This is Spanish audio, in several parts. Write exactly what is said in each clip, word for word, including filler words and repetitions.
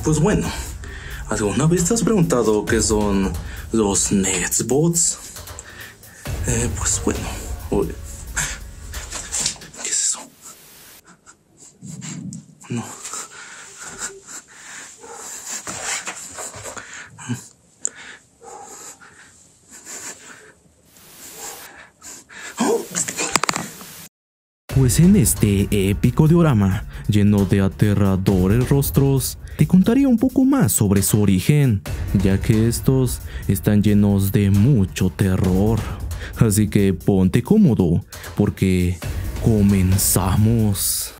Pues bueno, ¿alguna vez te has preguntado qué son los Netsbots? Eh, pues bueno, uy, ¿qué es eso? No. Pues en este épico diorama, lleno de aterradores rostros, te contaré un poco más sobre su origen, ya que estos están llenos de mucho terror. Así que ponte cómodo, porque comenzamos.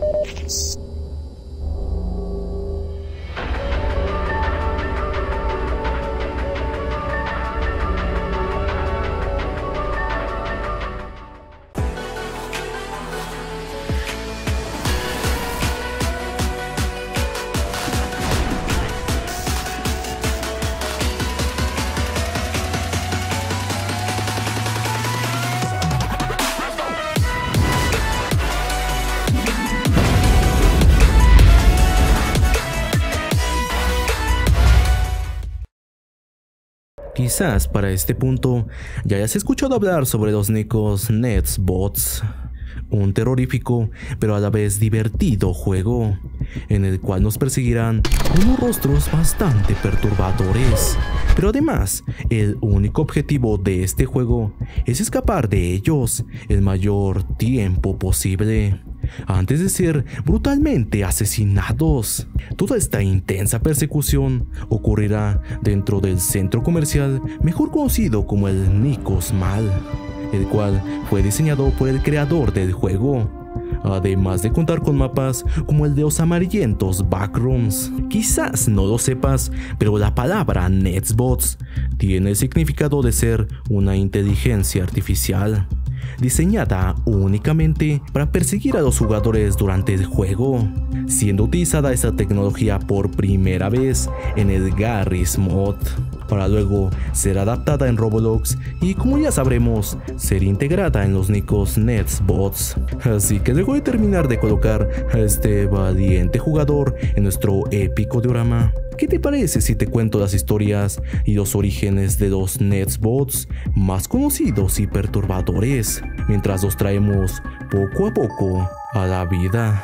Quizás para este punto ya hayas escuchado hablar sobre los nicos Netsbots, un terrorífico pero a la vez divertido juego, en el cual nos perseguirán unos rostros bastante perturbadores. Pero además, el único objetivo de este juego es escapar de ellos el mayor tiempo posible, antes de ser brutalmente asesinados. Toda esta intensa persecución ocurrirá dentro del centro comercial mejor conocido como el Nikos Mall, el cual fue diseñado por el creador del juego, además de contar con mapas como el de los amarillentos Backrooms. Quizás no lo sepas, pero la palabra Netsbots tiene el significado de ser una inteligencia artificial, diseñada únicamente para perseguir a los jugadores durante el juego, siendo utilizada esta tecnología por primera vez en el Garry's Mod, para luego ser adaptada en Roblox y, como ya sabremos, ser integrada en los nicos Netsbots. Así que luego de terminar de colocar a este valiente jugador en nuestro épico diorama, ¿qué te parece si te cuento las historias y los orígenes de los Netsbots más conocidos y perturbadores, mientras los traemos poco a poco a la vida?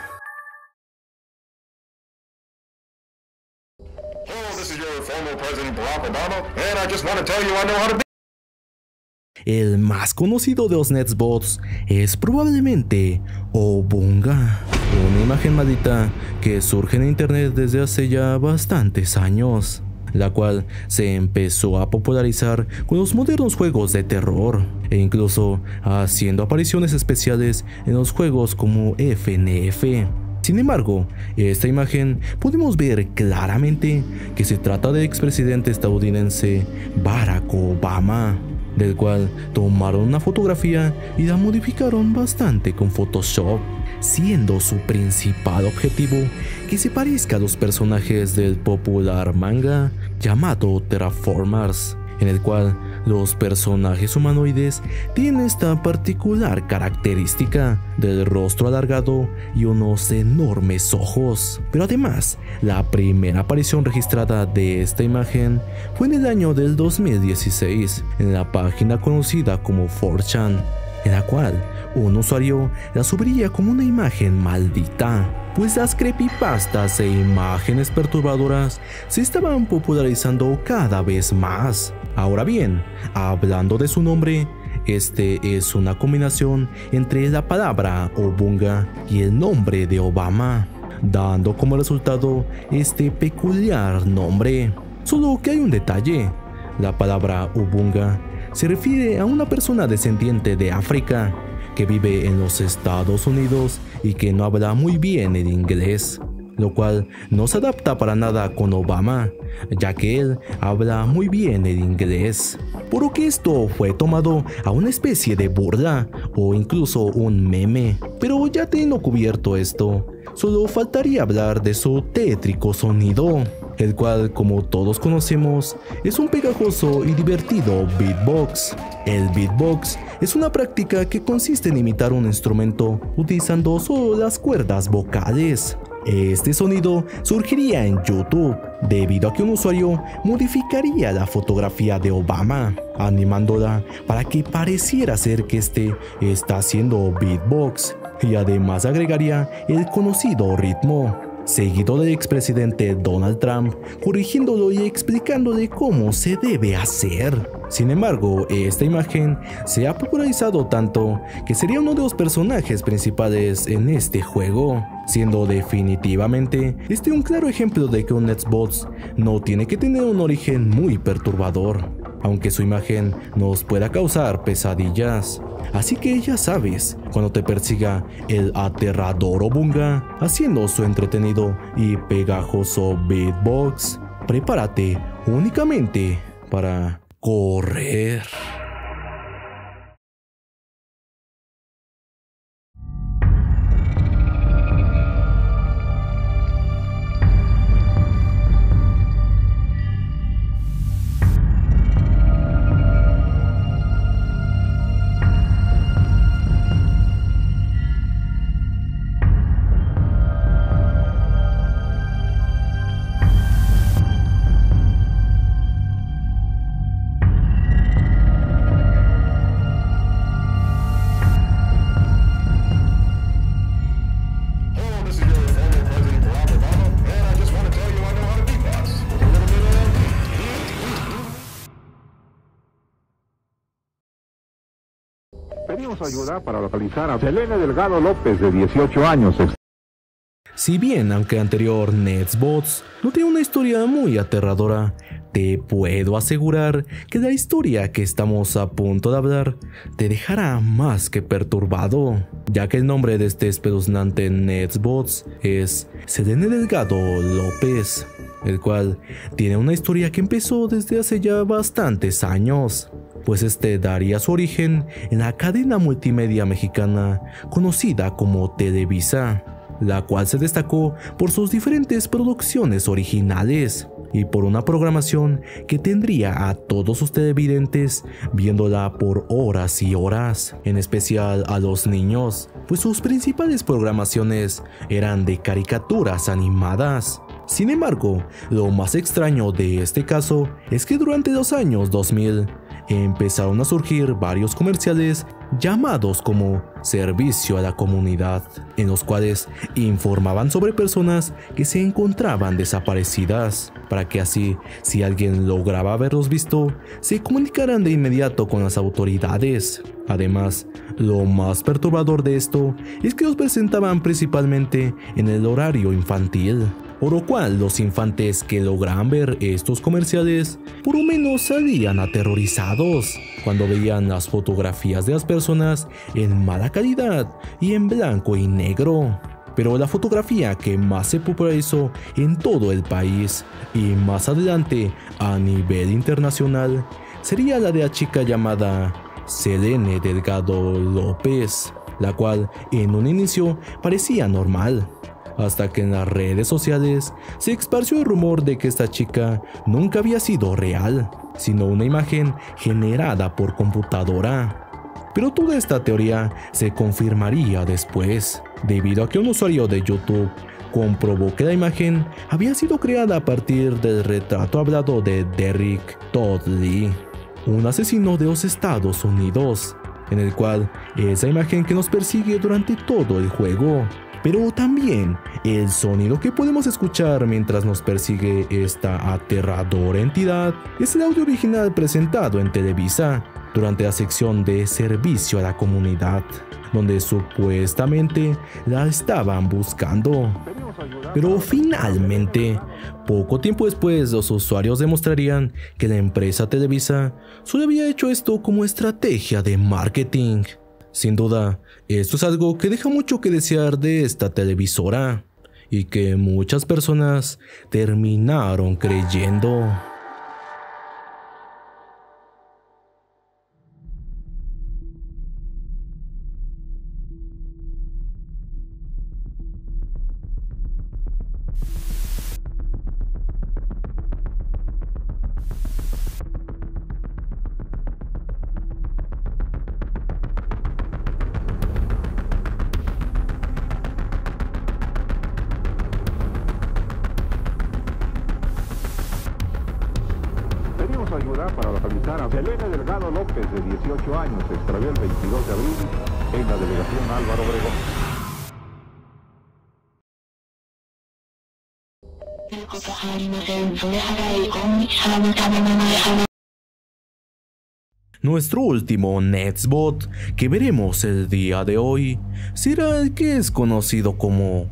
El más conocido de los Netsbots es probablemente Obunga, una imagen maldita que surge en internet desde hace ya bastantes años, la cual se empezó a popularizar con los modernos juegos de terror, e incluso haciendo apariciones especiales en los juegos como F N F. Sin embargo, esta imagen podemos ver claramente que se trata del expresidente estadounidense Barack Obama, del cual tomaron una fotografía y la modificaron bastante con Photoshop, siendo su principal objetivo que se parezca a los personajes del popular manga llamado Terraformers, en el cual los personajes humanoides tienen esta particular característica del rostro alargado y unos enormes ojos. Pero además, la primera aparición registrada de esta imagen fue en el año del dos mil dieciséis en la página conocida como cuatro chan, en la cual un usuario la subiría como una imagen maldita, pues las creepypastas e imágenes perturbadoras se estaban popularizando cada vez más. Ahora bien, hablando de su nombre, este es una combinación entre la palabra Obunga y el nombre de Obama, dando como resultado este peculiar nombre. Solo que hay un detalle: la palabra Obunga se refiere a una persona descendiente de África que vive en los Estados Unidos y que no habla muy bien el inglés, lo cual no se adapta para nada con Obama, ya que él habla muy bien el inglés, por lo que esto fue tomado a una especie de burla o incluso un meme. Pero ya teniendo cubierto esto, solo faltaría hablar de su tétrico sonido, el cual, como todos conocemos, es un pegajoso y divertido beatbox. El beatbox es una práctica que consiste en imitar un instrumento utilizando solo las cuerdas vocales. Este sonido surgiría en YouTube debido a que un usuario modificaría la fotografía de Obama, animándola para que pareciera ser que este está haciendo beatbox, y además agregaría el conocido ritmo, seguido del expresidente Donald Trump corrigiéndolo y explicándole cómo se debe hacer. Sin embargo, esta imagen se ha popularizado tanto que sería uno de los personajes principales en este juego, siendo definitivamente este un claro ejemplo de que un Netsbots no tiene que tener un origen muy perturbador, aunque su imagen nos pueda causar pesadillas. Así que ya sabes, cuando te persiga el aterrador Obunga haciendo su entretenido y pegajoso beatbox, prepárate únicamente para correr. Pedimos ayuda para localizar a Selene Delgado López, de dieciocho años. Si bien, aunque anterior Netsbots no tiene una historia muy aterradora, te puedo asegurar que la historia que estamos a punto de hablar te dejará más que perturbado, ya que el nombre de este espeluznante Netsbots es Selene Delgado López, el cual tiene una historia que empezó desde hace ya bastantes años, pues este daría su origen en la cadena multimedia mexicana conocida como Televisa, la cual se destacó por sus diferentes producciones originales y por una programación que tendría a todos sus televidentes viéndola por horas y horas, en especial a los niños, pues sus principales programaciones eran de caricaturas animadas. Sin embargo, lo más extraño de este caso es que durante los años dos mil empezaron a surgir varios comerciales llamados como Servicio a la Comunidad, en los cuales informaban sobre personas que se encontraban desaparecidas, para que así, si alguien lograba haberlos visto, se comunicaran de inmediato con las autoridades. Además, lo más perturbador de esto es que los presentaban principalmente en el horario infantil, por lo cual los infantes que lograban ver estos comerciales por lo menos salían aterrorizados cuando veían las fotografías de las personas en mala calidad y en blanco y negro. Pero la fotografía que más se popularizó en todo el país y más adelante a nivel internacional sería la de la chica llamada Selene Delgado López, la cual en un inicio parecía normal, hasta que en las redes sociales se esparció el rumor de que esta chica nunca había sido real, sino una imagen generada por computadora. Pero toda esta teoría se confirmaría después, debido a que un usuario de YouTube comprobó que la imagen había sido creada a partir del retrato hablado de Derrick Todd Lee, un asesino de los Estados Unidos, en el cual esa imagen que nos persigue durante todo el juego. Pero también el sonido que podemos escuchar mientras nos persigue esta aterradora entidad es el audio original presentado en Televisa durante la sección de Servicio a la Comunidad, donde supuestamente la estaban buscando. Pero finalmente, poco tiempo después, los usuarios demostrarían que la empresa Televisa solo había hecho esto como estrategia de marketing. Sin duda, esto es algo que deja mucho que desear de esta televisora y que muchas personas terminaron creyendo. localizar a Selene Delgado López, de dieciocho años, se extravió el veintidós de abril en la delegación Álvaro Obregón. Nuestro último Netsbot que veremos el día de hoy será el que es conocido como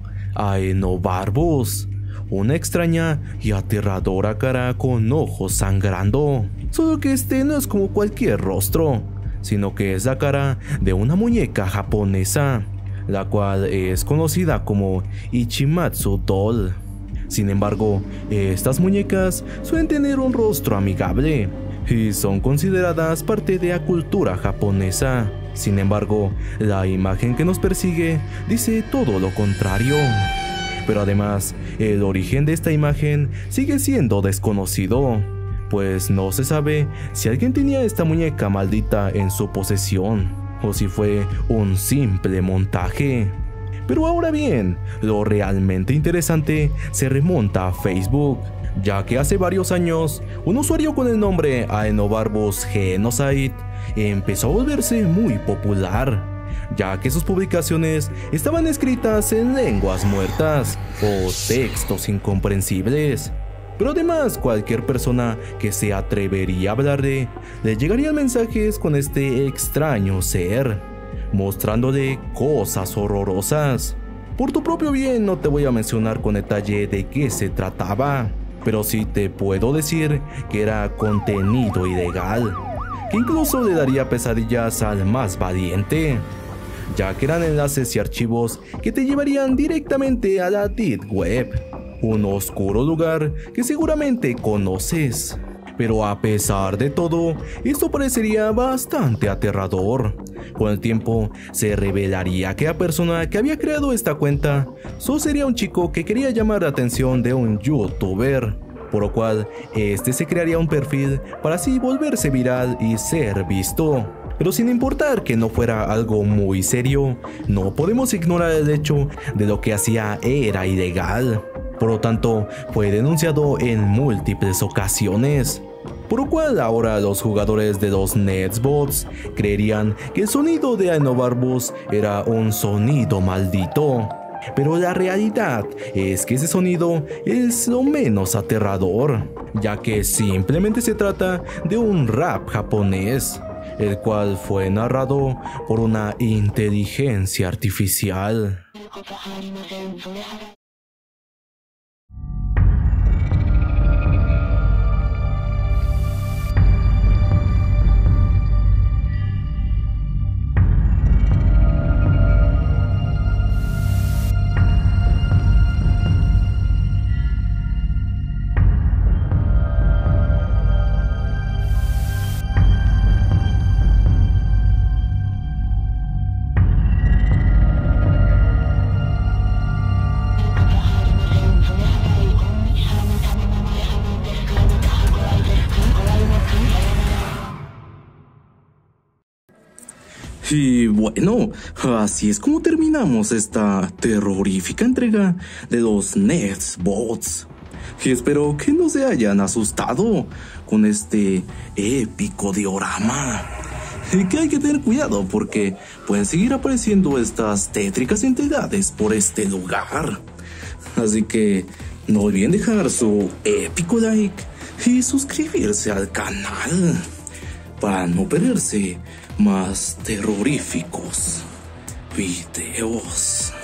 Aenobarbus, una extraña y aterradora cara con ojos sangrando, solo que este no es como cualquier rostro, sino que es la cara de una muñeca japonesa, la cual es conocida como Ichimatsu Doll. Sin embargo, estas muñecas suelen tener un rostro amigable y son consideradas parte de la cultura japonesa. Sin embargo, la imagen que nos persigue dice todo lo contrario. Pero además, el origen de esta imagen sigue siendo desconocido, pues no se sabe si alguien tenía esta muñeca maldita en su posesión o si fue un simple montaje. Pero ahora bien, lo realmente interesante se remonta a Facebook, ya que hace varios años, un usuario con el nombre Aenobarbus Genocide empezó a volverse muy popular, ya que sus publicaciones estaban escritas en lenguas muertas o textos incomprensibles. Pero además, cualquier persona que se atrevería a hablarle, le llegarían mensajes con este extraño ser, mostrándole cosas horrorosas. Por tu propio bien no te voy a mencionar con detalle de qué se trataba, pero sí te puedo decir que era contenido ilegal, que incluso le daría pesadillas al más valiente, ya que eran enlaces y archivos que te llevarían directamente a la Deep Web, un oscuro lugar que seguramente conoces. Pero a pesar de todo, esto parecería bastante aterrador. Con el tiempo, se revelaría que la persona que había creado esta cuenta solo sería un chico que quería llamar la atención de un youtuber, por lo cual este se crearía un perfil para así volverse viral y ser visto. Pero sin importar que no fuera algo muy serio, no podemos ignorar el hecho de lo que hacía era ilegal. Por lo tanto, fue denunciado en múltiples ocasiones, por lo cual ahora los jugadores de los Netsbots creerían que el sonido de Aenobarbus era un sonido maldito. Pero la realidad es que ese sonido es lo menos aterrador, ya que simplemente se trata de un rap japonés, el cual fue narrado por una inteligencia artificial. Y bueno, así es como terminamos esta terrorífica entrega de los Netsbots. Y espero que no se hayan asustado con este épico diorama. Y que hay que tener cuidado porque pueden seguir apareciendo estas tétricas entidades por este lugar. Así que no olviden dejar su épico like y suscribirse al canal para no perderse más terroríficos videos.